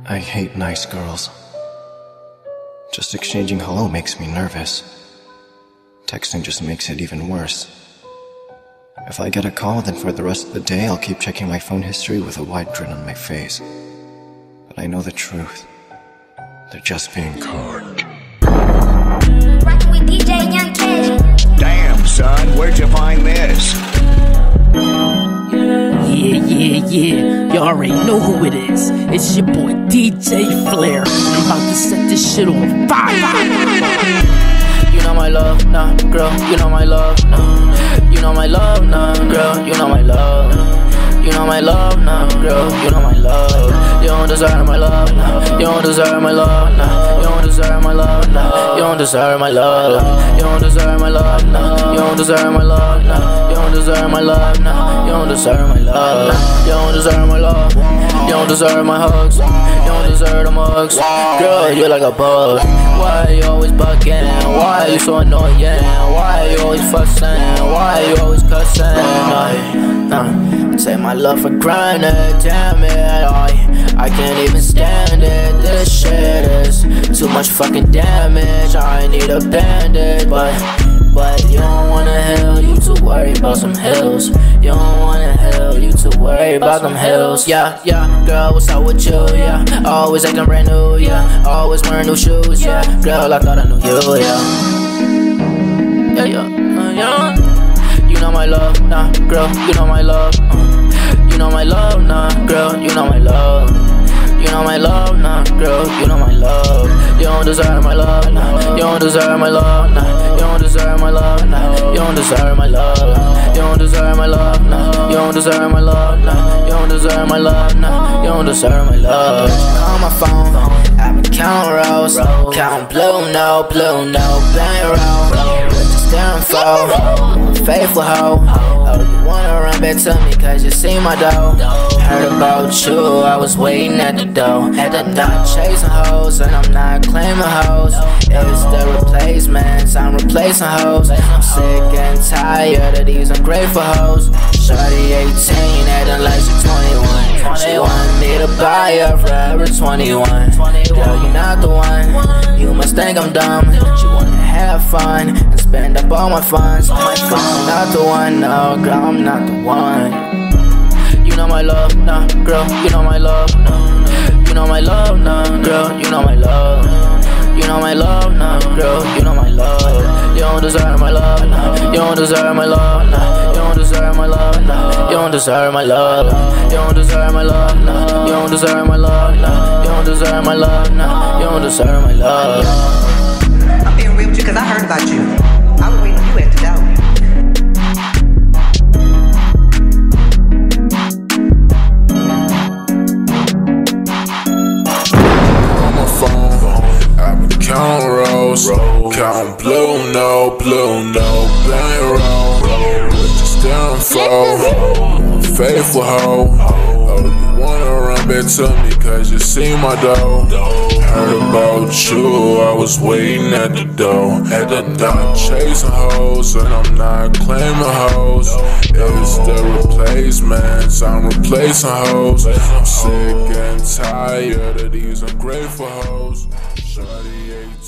I hate nice girls. Just exchanging hello makes me nervous. Texting just makes it even worse. If I get a call, then for the rest of the day I'll keep checking my phone history with a wide grin on my face. But I know the truth. They're just being conned. Rockin' with DJ Young K. Damn, son, where'd you find this? Yeah. You already know who it is. It's your boy DJ Flair. I'm about to set this shit on fire. You know my love, nah, girl. You know my love, nah. You know my love, nah, girl. You know my love. You know my love, nah, girl. You know my love. You don't deserve my love, nah. You don't deserve my love, nah. You don't deserve my love, nah. You don't deserve my love. You don't deserve my love, nah. You don't deserve my love, nah. You don't deserve my love, nah. You don't deserve my love. You don't deserve my love. You don't deserve my hugs. You don't deserve the mugs. Girl, you're like a bug. Why you always bugging? Why you so annoying? Why you always fussing? Why you always cussing? Take my love for granted, damn it. I can't even stand it. This shit is too much fucking damage. I need a bandit, but you don't wanna heal, you too worried about some hills. You don't wanna heal, you too worried about them hills. Yeah, girl, what's up with you, yeah? Always acting brand new, yeah. Always wearing new shoes, yeah. Girl, I thought I knew you, yeah. You know my love, nah, girl, you know my love. You know my love, nah, girl, you know my love. You know my love, nah, girl, you know my love. You don't deserve my love, nah. You don't deserve my love, nah. You don't deserve my love, nah. You don't deserve my love. You don't deserve my love, nah. You don't deserve my love, nah. You don't deserve my love, nah. You don't deserve my love. Call my phone, I've been counting rolls, counting blue no, bankroll. What you staring for? Faithful hoe. Oh, you wanna run back to me cause you see my dough. Heard about you, I was waiting at the door. Chasing hoes and I'm not claiming hoes. It's the replacements, I'm replacing hoes. I'm sick and tired of these ungrateful hoes. Shorty 18, acting like she 21. She want me to buy her forever 21. Girl, you're not the one, you must think I'm dumb. She wanna have fun and spend up all my funds. I'm not the one, no, girl, I'm not the one. You know my love, nah, girl, you know my love. You know my love, nah, girl, you know my love. You know my love, nah, girl, you know my love. You don't deserve my love, nah. You don't deserve my love, nah. You don't deserve my love, nah. You don't deserve my love. You don't deserve my love, nah. You don't deserve my love, nah. You don't deserve my love, nah. You don't deserve my love. I'm being real with you cause I heard about you. I was waiting on you at the door. Counting rolls, counting blue no, bankroll. What you staring for? Faithful hoe. Oh, you wanna run back to me cause you see my dough. Heard about you, I was waiting at the door. Chasing hoes and I'm not claiming hoes. It's the replacements, I'm replacing hoes. I'm sick and tired of these ungrateful hoes. Shorty 18.